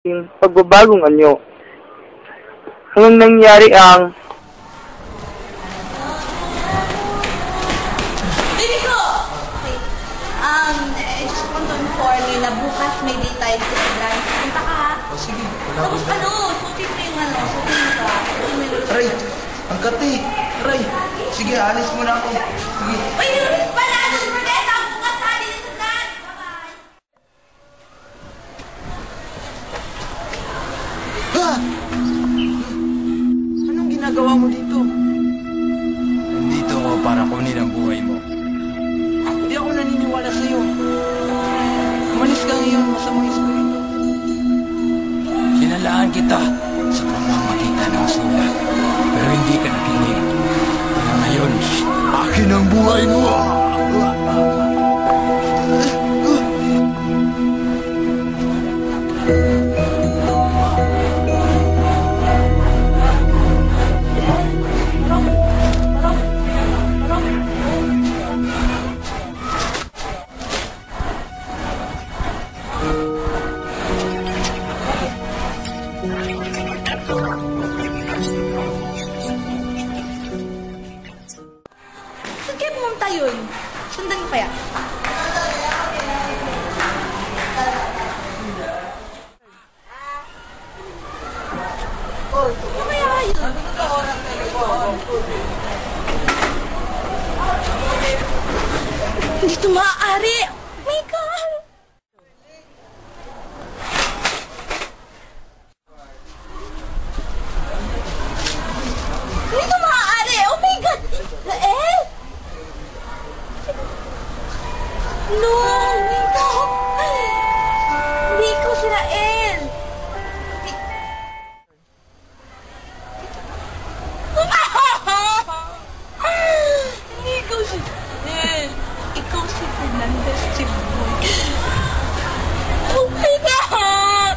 pagbabagong anyo. Hanggang nangyari ang I just want to inform you na bukas may day tayo sa branch. Punta ka ha? O sige, wala Tapos ko. sutin mo yung sutin ka. Aray, ang kati. Aray, sige, alis mo na ako. Sige. Uy, yun pala! Don't forget, ang bukas ha dito sa branch! Bye-bye! Ha? Anong ginagawa mo dito? Nandito ako para kunin ang buhay mo. Hindi ako naniniwala sa'yo. Umalis ka ngayon sa mga espiritu. Sinalaan kita sa pamamagitan ng sulat. Pero hindi ka nakinig. Kaya ngayon, akin ang buhay mo! Saan kayo pumunta yun? Sundan mo kaya? Mamaya yun. Hindi ito maaari. Oh my God! Hindi ito maaari. Oh my God! Rael! No! No! Hindi ko si Rael! Hindi ko si Rael! Ikaw si Fernandez Chiboy. Oh my God!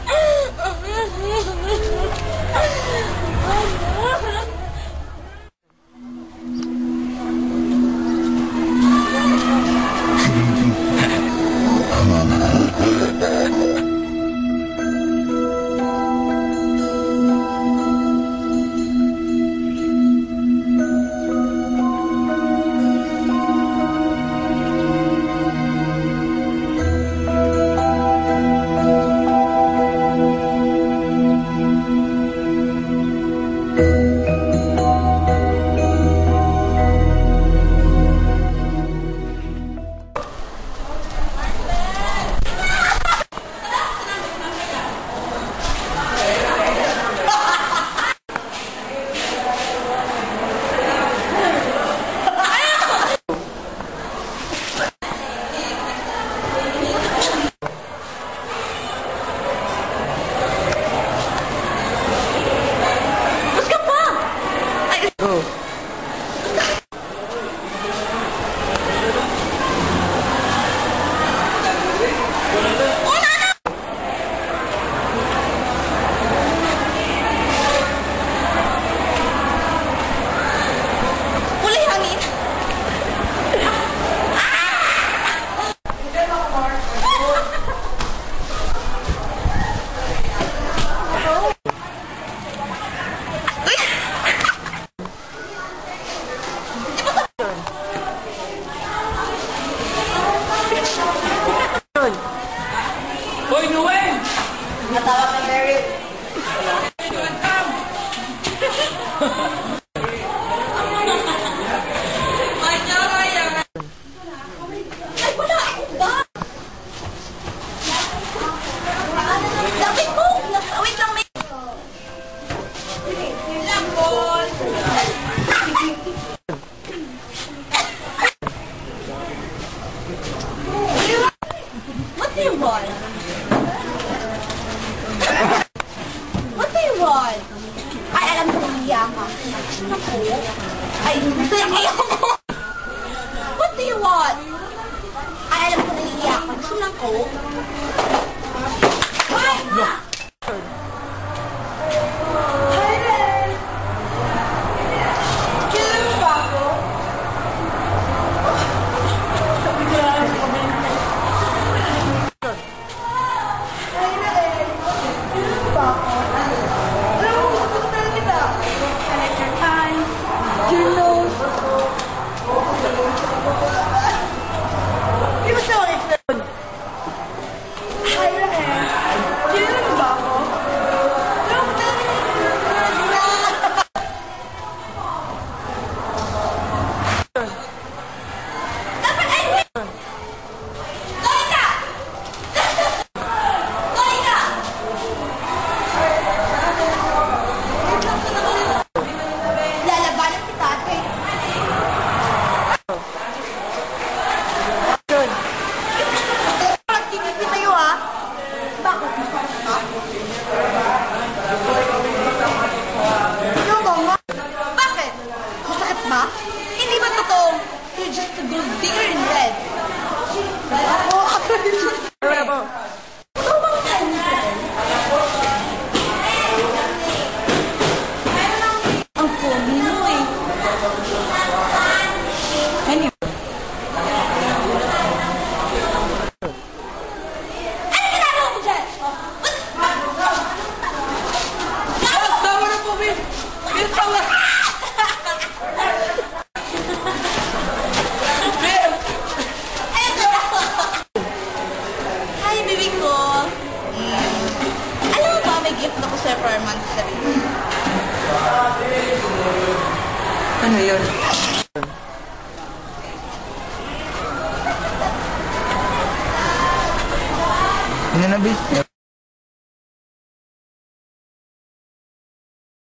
Hoy, Noel! Natawa ka, Mary. Ay, wala ako ba? Lapit mo! Wait lang, may... Lang, Paul! What do you want? What do you want? Ay, alam ko niya ka. Naku. Ay, ayaw mo. What do you want? Ay, alam ko niya ka. Gusto ng coke? Ay, ma! Hi, Ren. Kailan mo ba ako? Sabi ka lang. Hi, Ren. ba ako? Alam mo, gusto ko talaga kita. I like your eyes, your nose. Di ba siya ulit na yun? Hi, Rahel. Kailan ba ako? Alam mo talaga dapat ay wait! Loika! Loika! Lalabanan kita at kay... Pagkikipin tayo ha? Bakit? Ha? Yung bang bakit? Masakit ba? Hindi ba totoo? You're just a gold digger in red. Ako, ako din. Ikaw bang Hansel? Ang pogi mo eh. Anyway. Ano ginagawa mo dyan? Tama na po, Will! Will, tama! Will! Hi, baby ko. Alam mo ba, may gift ako sa for our monthsary. Ano yun? Ano na, babe?